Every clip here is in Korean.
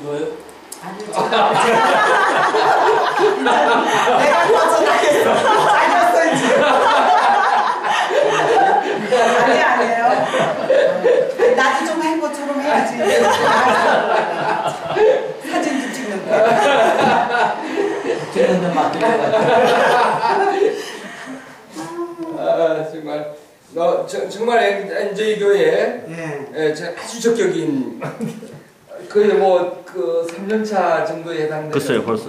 좋아요? 아니, 내가 벗어나겠어. 잘렸어, 이제. 아니에요. 나도 좀 한 것처럼 해야지. 사진도 찍는데. 찍는데 맡길 것 같아. 정말 정말 엔조이 교회 아주 적격인 거의 뭐 그 3년차 정도에 해당되는. 글쎄요, 벌써.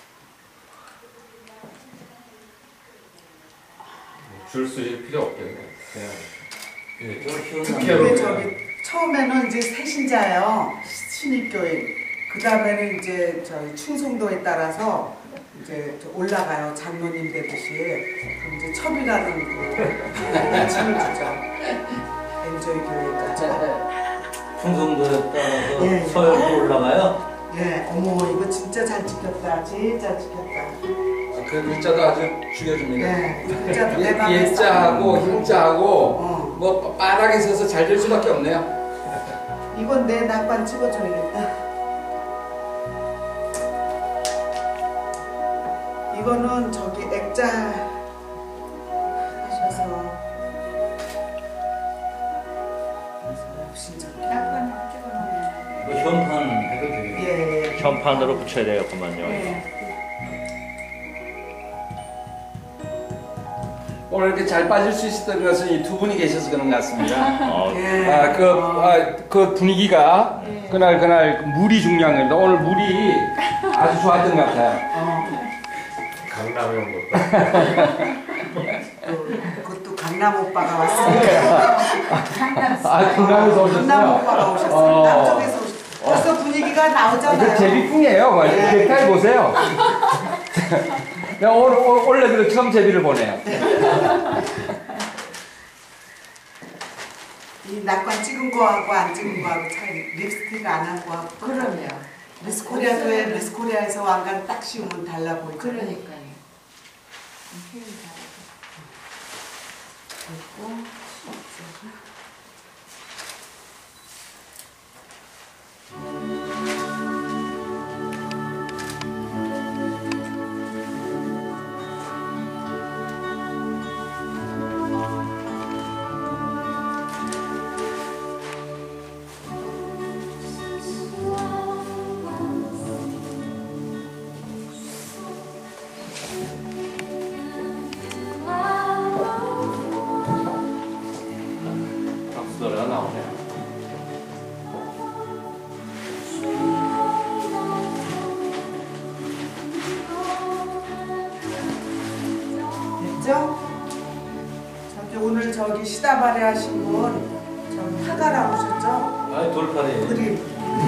줄 쓰실 필요 없겠네. 그냥 근데 저기 처음에는 이제 새신자예요. 신입교회. 그 다음에는 이제 저희 충성도에 따라서 이제 올라가요. 장로님 되듯이. 그럼 이제 첩이라는 그 명칭을 주죠. 엔조이 교회까지. 충성도에 따라서 예. 서열도 올라가요? 예, 어머 이거 진짜 잘 찍혔다. 진짜 찍혔다. 그 글자도 아주 죽여줍니다. 네, 글자도 내 맘에 예자하고 힘자하고 어. 뭐 빠르게 써서 잘 될 수밖에 없네요. 이건 내 낙관 찍어줘야겠다. 이거는 저기 액자 하셔서 낙관 찍어놓으면. 이거 현판 해도 되겠네요. 예. 현판으로 붙여야 되겠구만요. 오늘 이렇게 잘 빠질 수 있었던 것은 이 두 분이 계셔서 그런 것 같습니다. 예. 그 분위기가 그날 물이 중요한 겁니다. 오늘 물이 아주 좋았던 것 같아요. 강남에 온 것도. 그것도 강남 오빠가 왔으니까. 강남에서 오셨어요? 강남 오빠가 오셨어요. 남쪽에서 오셨어요. 벌써 분위기가 나오잖아요. 이거 제비풍이에요. 넥타이 보세요. 내가 원래 그 처음 제비를 보네요. 이 낙관 찍은 거하고 안 찍은 거하고 차이. 립스틱 안 한 거하고. 그럼요. 미스코리아도에 미스코리아에서 왕관 딱 씌우면 달라 보이죠. 그러니까요. 표현 잘하고. 노래가 나오네요. 됐죠? 저기 오늘 저기 시다바리 하신 분 저기 화가 나오셨죠? 아니 돌팔이. 그림.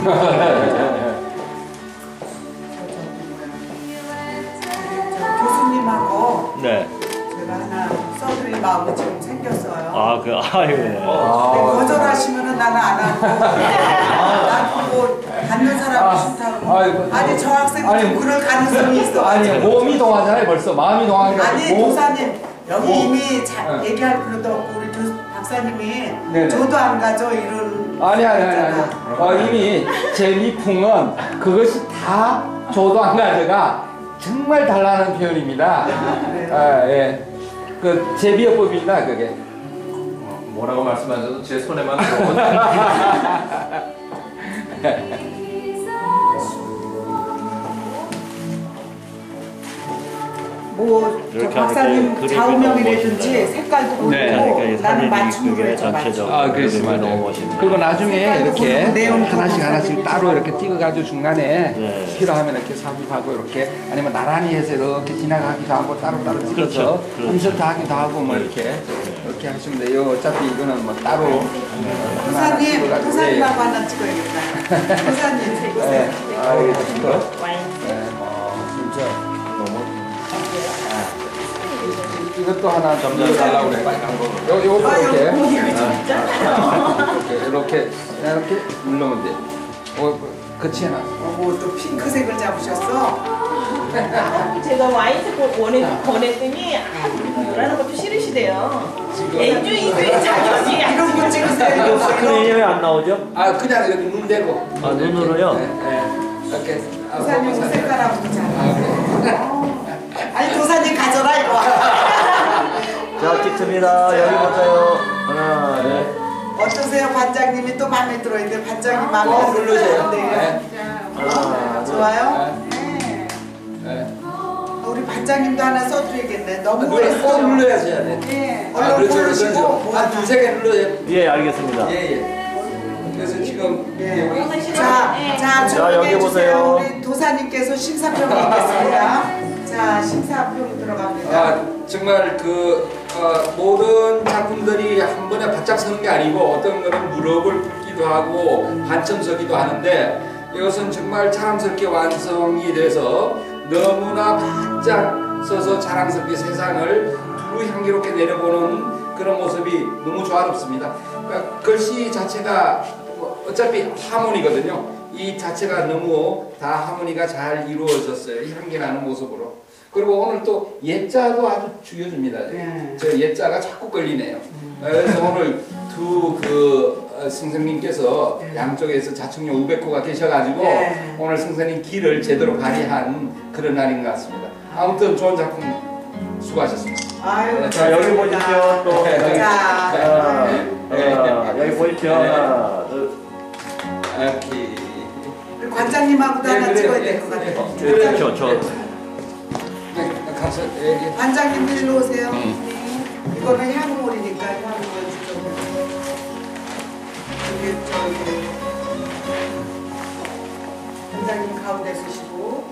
저 교수님하고 네. 제가 하나 써드릴 마음이 지금 생겼어요. 아, 아유. 네. 근데 거절하시면은 나는 안 하고 난 뭐 받는 사람이 싫다고. 아니 저 학생은 좀 그럴 가능성이 있어. 아니 몸이 동하잖아요. 벌써 마음이 동한 게 아니 몸. 도사님 여기 이미 잘 얘기할 필요도 없고 우리 박사님이 네네. 저도 안 가죠 이런. 아니. 이미 제비풍은 그것이 다 저도 안 가져가 정말 달라는 표현입니다. 예. 그 제비어법입니다 그게. 뭐라고 말씀하셔도 제 손에만 뭐 저 이렇게 박사님 하니까 좌우명이라든지 그림이 색깔도 고르고 네, 그러니까 나는 사진이 맞춤으로 그게 해줘 맞춤. 전체적으로 그렇습니다. 너무 멋있네요. 그리고 나중에 이렇게 내용 하나씩 따로 이렇게 찍어가지고 중간에 네. 필요하면 이렇게 삽입하고 이렇게 아니면 나란히 해서 이렇게 지나가기도 하고 따로따로 찍어서 그렇죠. 인서트 하기도 하고 뭐 이렇게 하시면 돼요. 어차피 이거는 뭐 따로 하나 도사님 찍어가지고, 도사님하고 하나 찍어야겠다. 도사님 보세요. 진짜 너무 이것도 하나 점점 달라고 그래. 요거 이렇게 누르면 돼. 그치 해놔. 뭐또 핑크색을 잡으셨어? 제가 와인색 보냈더니 노라는 것도 싫으시대요. 엔조이 자격이 이런 거 찍으세요. 스크린이 왜 안 나오죠? 그냥 이렇게 눈 대고. 눈으로요? 네. 이렇게. 도사님 옷 색깔하고 잘. 아니 도사님 가져라 이거. 자, 찍습니다. 여기 보세요. 하나, 네. 어떠세요 반장님이 또 마음에 들어야 돼. 반장님 마음에 누르세요. 네. 하나, 좋아요? 네. 네. 우리 반장님도 하나 써드리겠네. 너무 꼭 했어. 눌러야지 해야 돼. 네. 아, 얼른 그렇죠, 고르시고 그렇죠. 뭐 한 두세 개 눌러요. 예, 알겠습니다. 예, 예. 그래서 지금 예. 여기 자, 자, 여기 조용히 보세요. 해주세요. 우리 도사님께서 심사평이 있겠습니다. 자, 심사평 들어갑니다. 아, 정말 모든 작품들이 한 번에 바짝 서는 게 아니고 어떤 거는 무릎을 꿇기도 하고 한참 서기도 하는데 이것은 정말 자랑스럽게 완성이 돼서 너무나 바짝 서서 자랑스럽게 세상을 두루 향기롭게 내려보는 그런 모습이 너무 조화롭습니다. 그러니까 글씨 자체가 어차피 하모니거든요. 이 자체가 너무 다 하모니가 잘 이루어졌어요. 향기나는 모습으로. 그리고 오늘 또 예자도 아주 죽여줍니다. 네. 저 예자가 자꾸 걸리네요. 그래서 오늘 두 스승님께서 양쪽에서 자충령 우백호가 계셔가지고 네. 오늘 스승님 길을 제대로 발휘한 그런 날인 것 같습니다. 아무튼 좋은 작품 수고하셨습니다. 아유, 자, 여기 보십시오. 또. 자, 여기 보십시오. 하나, 둘. 오케이. 우리 관장님하고도 네, 하나 그래요. 찍어야 예, 될 것 같아요. 그래. 저. 네, 가서 예. 관장님 일로 오세요. 이거는 향물이니까 향물 주죠. 여기 저기 관장님 가운데 서시고.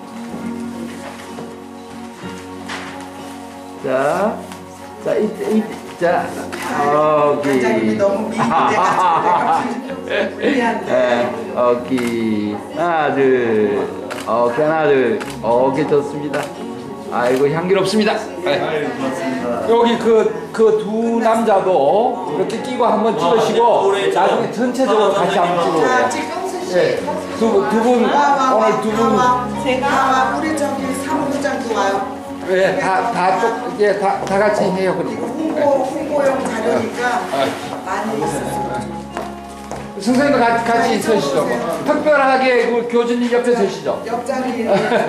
자, 자, 관장님이 너무 미인돼가지고 내가 불리한데. 오케이. 하나, 둘. 오케이, 하나, 둘. 오케이, 좋습니다. 아이고, 향기롭습니다. 여기 그 두 남자도 이렇게 끼고 한번 찍으시고 나중에 전체적으로 같이 한번 자, 찍어보세요. 지금 예, 두 분 오늘 두 분 제가 우리 저기 사무부장도 와요. 예, 다 같이 해요 그럼. 홍보용 자료니까 많이 있었어요. 선생님도 같이 서시죠. 특별하게 그 교수님 옆에 서시죠. 옆자리.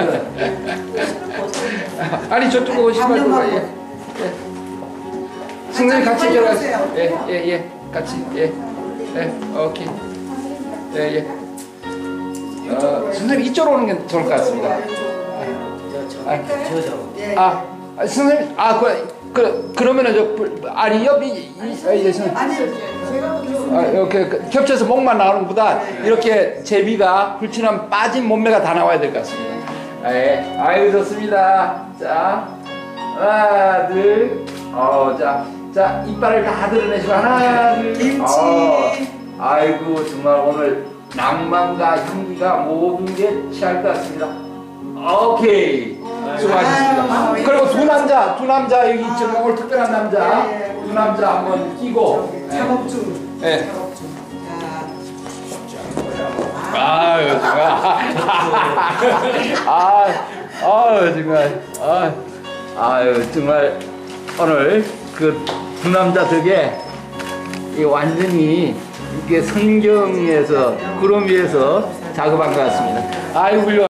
아니 저쪽 오시지 말고 예. 선생님 같이 빨리 들어가세요. 오세요. 예, 같이 예, 오케이. 예. 선생님 이쪽으로 오는 게 좋을 것 같습니다. 예. 선생님 그러면은 아니 옆이 선생님. 아니 제가 이렇게 겹쳐서 목만 나오는 것보다 이렇게 제비가 훌친한 빠진 몸매가 다 나와야 될 것 같습니다. 예, 아이고 좋습니다. 자, 하나, 둘, 자, 이빨을 다 드러내시고 하나, 둘, 김치. 아이고 정말 오늘 낭만과 향기가 모든 게 취할 것 같습니다. 오케이, 수고하셨습니다. 아유, 그리고 두 남자 여기 지금 오늘 특별한 남자, 예. 두 남자 한번 끼고. 작업중. 예. 작업중. 아유 정말 아유 정말 오늘 그 두 남자 덕에 이 완전히 이게 성경에서 구름 위에서 작업한 것 같습니다. 아유 훌륭.